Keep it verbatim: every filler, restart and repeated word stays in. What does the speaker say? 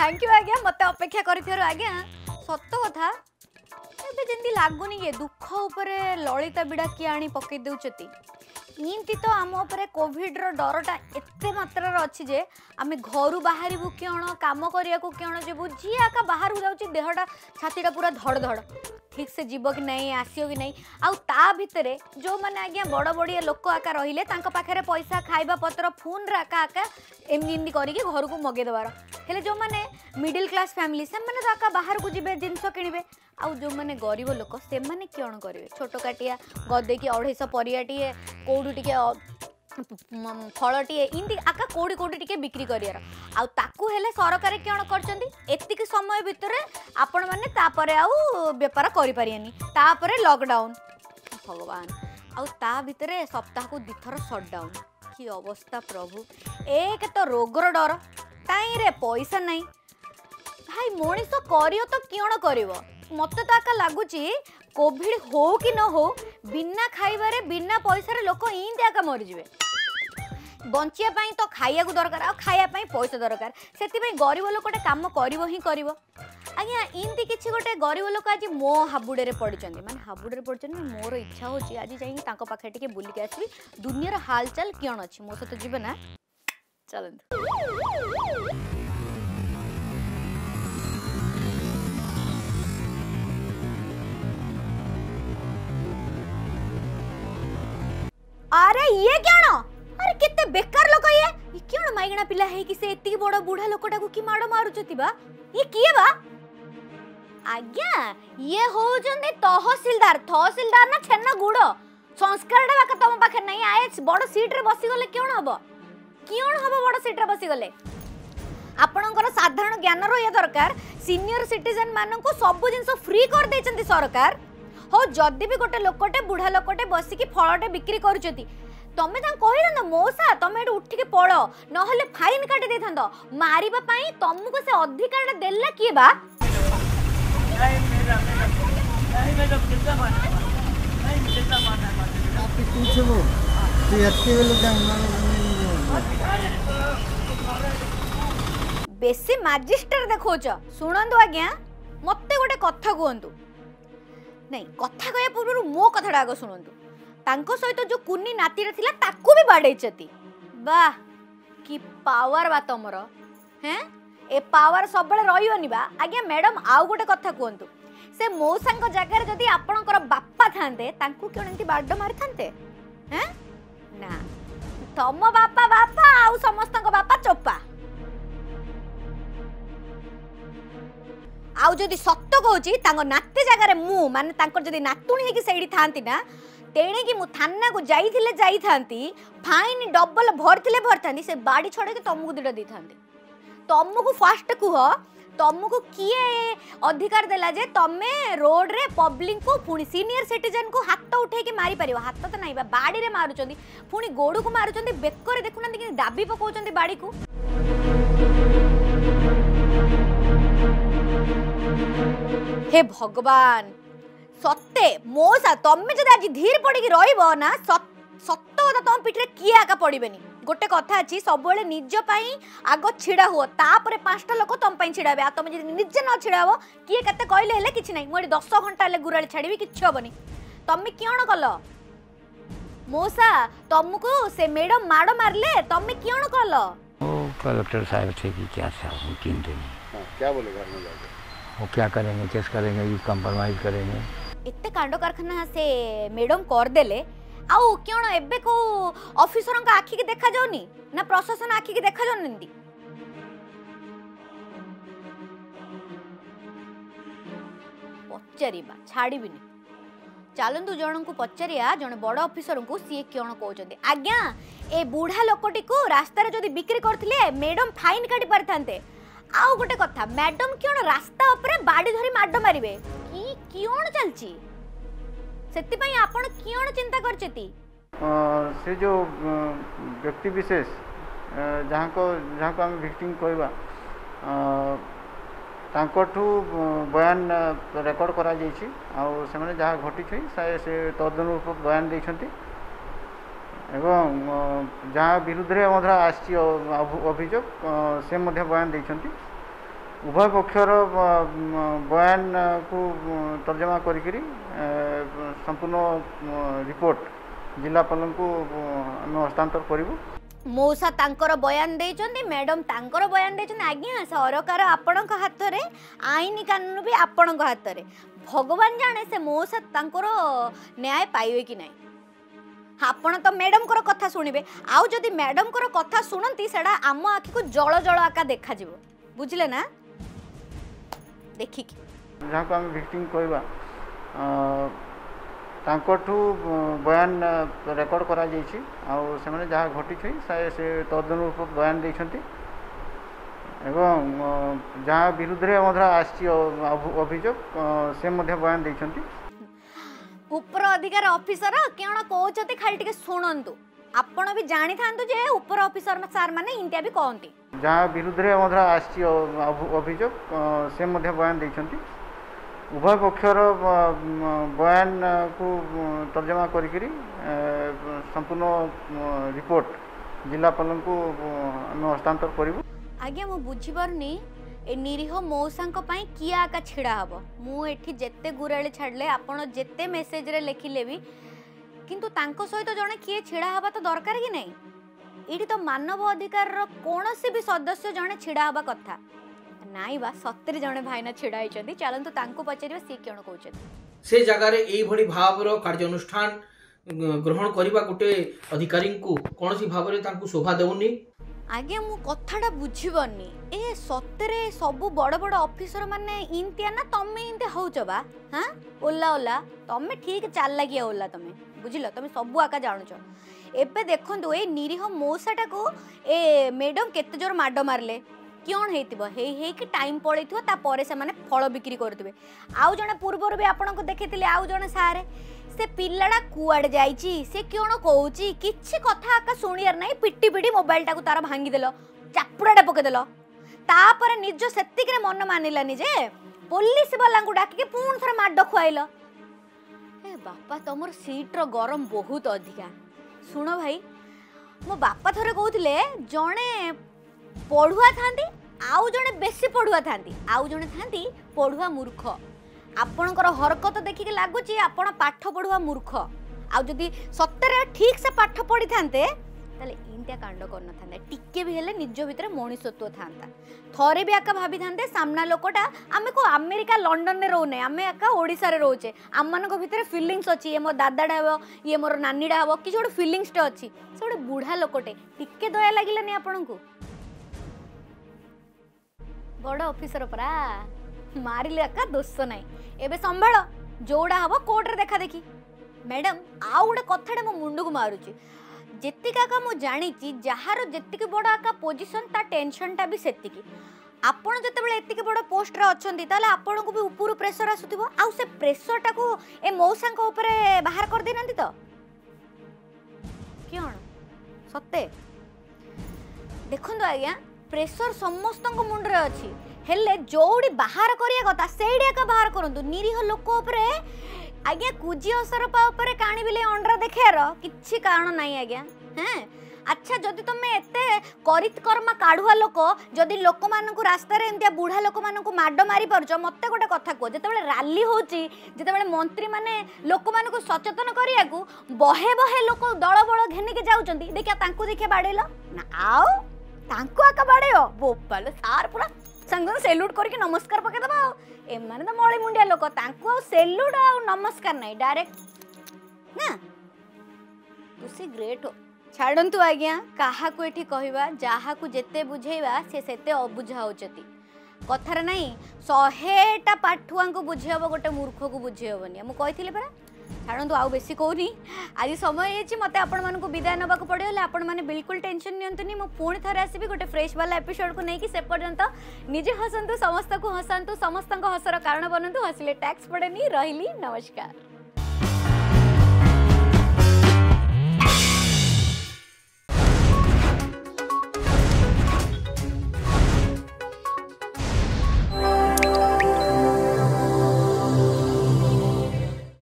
Thank you आज्ञा मत अपेक्षा कर आज्ञा सत कथा एबे जंदी लागुनी ये दुख उपरे ललिता बिड़ा किए आनी पकई देउचती इनती तो आम उपरे कोविड रो डरटा एते मात्रा अच्छी जे आमे घरु बाहर किण काम करिया को किण जेबु जी आका बाहर जाउची देहटा छातीटा पूरा धड़ धड़ ठीक से जीव कि नहीं आसियो कि नहीं आउ ता भितरे जो माने आज्ञा बड़ बड़िया लोक आका रहिले तांका पाखरे पैसा खाइबा पत्र फोन रे आका आका एमनी एमनी करिके घर को मगे देवार हेले जो माने मिडिल क्लास फैमिली से माने तो आका बाहर को जिबे जिंस किनिबे आउ जो माने गरीब लोक से माने किण करिवे छोटो काटिया गदे की अढ़ाई सौ परियाटी कोडू टिके फलटीए इनती आका कोड़ी कोड़ी टिके बिक्री करियार आउ ताकू हेले सरकार किण करचंदी एतिक समय भितरे आपण माने तापरे आउ व्यापार करि परियानी तापरे लॉकडाउन भगवान आउ ता भितरे सप्ताह को दिथर शटडाउन की अवस्था प्रभु एक तो रोगर डर ताई रे पैसा नहीं भाई मनीष करियो तो किण करिवो मत तो आका लागुची कोविड हो कि न हो बिना खाइबारे बिना पैसा लोक इंदी आका मरी जिवे बंचिया पाई तो खाइया को दरकार आ खाइया पाई पैसा दरकार सेति पई गरीब लोकटे काम करिवो ही करिवो आज्ञा इनती किछि गोटे गरीब लोक आज मो हाबुडे रे पडिचंदी माने हाबुडे रे पडिचंदी मोर इच्छा होची आज जाई तांको पाखे टिके बुली के आसबी दुनिया रो हालचाल कियन अछि मो सते जीवन ना चलंत अरे ये क्या न अरे केते बेकार लोक ये ये क्यों माइगणा पिला है कि से एति बड़ बूढ़ा लोकटा को की माडो मारुचती बा ये किए बा आज्ञा ये हो जने तहसीलदार तहसीलदार ना छेना गुड़ संस्कारटा बाका तम पाखे नहीं आए बड़ सीट रे बसी गले क्यों हबो क्यों हबो बड़ सीट रे बसी गले आपणकर साधारण ज्ञान रहिया दरकार सीनियर सिटीजन मानन को सब जिंस फ्री कर देचंती सरकार हो जदि भी गोटे लोकटे बुढ़ा लोकटे बसिकी फलटे बिक्री करूचती तमे ता कहिला न मौसा तमे एडू उठिके पड़ नहले फाइन काटी दे थांदो मारिबा पई तमको से अधिकार देला किए बा नहीं मेरा मेरा नहीं मेरा कितना माना नहीं कितना माना आप पूछो वो तो यत्ते लोग बेसी मैजिस्ट्रेट देखोच सुनंदु आज्ञा मते गोटे कथा कहंतु नहीं कथा कहया पूर्व मो कथाटा आग शुणु तांको सहित जो कुन्नी नाती थिला ताकू भी बाडेचती वाह कि पावर बा तमर हैं ए पावर सब बळे रहियोनी बा आज्ञा मैडम आउ गोटे कथा कहंतु से मौसांक जगह रे जदी आपणकर बापा थांते तांकू क्यों एंती बाड मारि थांते हैं ना तम बापा बापा आउ समस्तक बापा चोपा आउ जदि सत्य कहूची तांको नाती जगह मु माने तांकर जदि नातुणी हेकी सेडी थांती ना तेणे कि मु थाना को जाइथिले जाई थांती फाइन डबल भरथिले भरथांती से बाडी छोड़े के तमको दिडा दी थांती तमको फास्ट कुह तमको किए अधिकार देला जे तमे रोड रे पब्लिक को पुनी सीनियर सिटीजन को हाथ उठे के मारी परियो हाथ तो नहीं बा बाडी रे मारुचंदी पुनी गोडू को मारुचंदी बेकर देखुनंती कि दाबी पकोचंदी बाडी को हे भगवान सत्ते मोसा तमे जदि आज धीर पड़ी रहिबो ना सत्त कथा तम पिठरे किए आका पड़िबेनी गोटे कथा अछि सब बेले निज पई आगो छिड़ा हुओ तापरे पांचटा लोक तम पई छिड़ाबे आ तमे जदि निजे न छिड़ाबो किए कते कहले हेले किछि नै मोडी दस घंटा ले गुराली छाड़ीबी किछि होबनी तमे कियण कलो मोसा तुमको से मैडम माड़ मारले तमे कियण कलो ओ कलेक्टर साहब थे कि क्या साहब तीन दिन क्या बोले घर में जाके वो क्या करेंगे केस करेंगे ये कंप्रोमाइज करेंगे इत्ते कांड कारखाना से मैडम कर देले आउ क्यों एबे को ऑफिसर का आखि के देखा जाउनी ना प्रशासन आखि के देखा जाउनी पचारिबा छाड़ीबिनी चलतु जन को पचारिया जन बड़ ऑफिसर को सी क्यों कहते आज्ञा ए बुढ़ा लोकटी को रास्तार जदि बिक्री करथिले मैडम फाइन काटी पारथांते आउ गोटे कथा मैडम क्यों रास्ता ऊपर बाड़ी धरी माड मारिबे की क्यों चलची सेति पई आपण क्यों चिंता करचती से जो व्यक्ति विशेष जहाँ को जहाँ को आम विक्टिम कहवा तांकठू बयान रेकर्ड करा जाइछि आउ से माने जहाँ घटी से तदनुरूप बयान देइछंती एवं जहाँ विरुद्ध रे मध्य आसी अभियोग से मध्य बयान देइछंती उभय पक्षर बयान को तर्जमा करी संपूर्ण रिपोर्ट जिलापाल को आम हस्तांतर करूँ। मौसा तांकर बयान देइचंदी, मैडम तांकर बयान देइचंदी। आज्ञा सरकार आपणक हाथ रे, आईन कानून भी आपणक हाथ रे। भगवान जाने से मौसा तांकर न्याय पाइबे कि नहीं। आपण तो मैडम कर कथा सुनिबे, आउ जदि मैडम कर कथा सुनंती सेडा आम आखि को जळ जळ आका देखा जिवो, बुझले ना। देखि कि जहाँ को आम विक्टिम कहबा तांकठू बयान रेकर्ड करा जाइछि आउ से माने जहाँ घटी से तदनुरूप बयान देइछंती एवं जहाँ विरुद्ध रे मधरा आछि अभियोग से मध्य बयान देइछंती। ऊपर अधिकार ऑफिसर केण कहउछते खाली टिके सुनंतु, आपण भी जानि थांतु जे ऊपर ऑफिसर सार माने इंडिया भी कहंती। जहाँ विरुद्ध रे मधरा आछि अभियोग से मध्य बयान देइछंती। उभय पक्षर बयान को तर्जमा करी संपूर्ण रिपोर्ट जिलापाल को आम हस्तांतर करूँ। आज्ञा मु बुझी पारनी ए निरीह मौसांक पई किया आका छिड़ा हबो। मु एठी जेते गुराळी छाडले आपण जेते मेसेज रे लिखिले भी किंतु तांको सहित जणे किए छिड़ा हबा तो दरकार कि नहीं। एठी तो मानव अधिकार रो कोनोसी भी सदस्य जणे छिड़ा हबा कथा नाई बा। सत्तरी जणे भाईना छिड़ा आइचंदी, चलंतु तांको पचारिबा सी केण कहउछन से जगह रे एई भडी भावर कार्यानुष्ठान ग्रहण करिबा गुटे अधिकारी को कोनोसी भाव रे तांको शोभा देउनी। आगे मु कथाटा बुझीबनी ए सत्तरे सबु बड़ बड़ ऑफिसर माने इंतिया ना तमे इंते होउछ बा। हां ओला ओला तमे ठीक चाल लागिया ओला तमे बुझिलो, तमे सबु आका जानुछ। एबे देखंतु ए निरीह मौसाटा को ए मैडम केते जोर माडो मारले क्यों हेतिबो हे हे कि टाइम पळैथिबो ता परे से माने फळ बिक्री करथिबे। आउ जने पूर्वर भी आपन को देखितिले आउ जने सारे से पिल्लाडा कुआडे जाईची से क्यों कहूची किछि कथा आका सुनियार नाही। पिटी पिटी मोबाइल टाकू तार भांगी देलो, चापुड़ाटा पके देलो, तापर निज सेतिक रे मन मानिलानी जे पुलिस वाला को डाकी के पुण थरे माड खुआइलो। ए बापा तमर सीट रो गरम बहुत अधिका। सुनो भाई मो बापा थरे कहउथिले जणे पढ़ुआ थांती आउ जणे बेसी पढ़ुआ थांती आउ जणे थांती पढ़ुआ मूर्ख। आपणकर हरकत देखिके लागुची आपण पाठ पढ़ुआ मूर्ख। आउ जदि सत्तरे ठीक से पाठ पढ़ी थांते ताले इंतिया कांड करन थांते, टिके भी हेले निज भितर मनुष्यत्व थांता। थरे भी आका भाभी थांते सामना लोकटा आमे को अमेरिका लंडन ने रहने आमे आका ओडिसा रे रहउचे, आम मानक भितर फीलिंग्स अछि ये मो दादाडा हबो ये मोर नानीडा हबो कि जोड फीलिंग्स टे अछि। से गोटे बुढ़ा लोकटे टिके दया लागिलानी आपनकु। बड़ ऑफिसर परा मारिले आका दोष नाही। एबे संभाळ जोड़ा हबो कोर्ट रे देखा देखी। मैडम आउ गोटे कथाटे मो मुंड को मारुची जेतिका का मु जानिची जहार जेतिकी बड़ आका पोजीशन ता टेंशन टा भी सेतिकी। आपण जते बेले एतिकी बड़ पोस्ट रे अछंती ताले आपण को भी ऊपर प्रेशर आसुथिबो आउ से प्रेशर टा को ए मौसांक ऊपर बाहर कर देनंती तो क्यों सत्ते। देखंदो आज्ञा प्रेशर समस्तंक मुंड रे अछि हेले जोड़ी बाहर करिया कथा सेडी का बाहर करंतु। निरीह लोक ऊपर आज्ञा कुजी असर पा ऊपर काणी बिले अंडरा देखेर किछि कारण नाही आज्ञा। हैं अच्छा जदि तमे एते करित कर्म काढुआ लोक जदि लोक मानकु रास्ता रे एंतिया बुढ़ा लोक मानकु माडो मारी परछ मते गोटे कथा को जते बेले रैली होची जते बेले मंत्री माने लोक मानकु सचेतन करिया को बहे बहे लोक दळ बळ घेनि के जाउचंती देखिया तांकु देखिया बाडेला ना आउ तांकु आका बाडेयो बोपाल सार पूरा संग सेल्यूट करके नमस्कार पके दबा। ए माने त मळी मुंडिया लोक तांकु आ सेल्यूट आ नमस्कार नाही डायरेक्ट ना तुसी ग्रेट हो। छाड़ंतु आज्ञा काहा को एठी कहबा जाहा को जेते बुझेबा से सेते अबुझा होचती कथार नाही। सहेटा पाठुआ को बुझेबो गोटे मूर्ख को बुझेबोनी मु कहिथिले परा। छाड़ंतु आउ बेसी कहूनी आज समय हेछि मते आपण मानन को विदाय नबा को पड़ियो आपण माने बिल्कुल टेंशन नियंतुनी मु पुणी थरे आसीबी गोटे फ्रेश वाला एपिसोड को नै कि से पर्यंत निजे हसंतु समस्त को हसंतु समस्त को हसर कारण बनंतु हसले टैक्स पड़ेनी रहिली नमस्कार।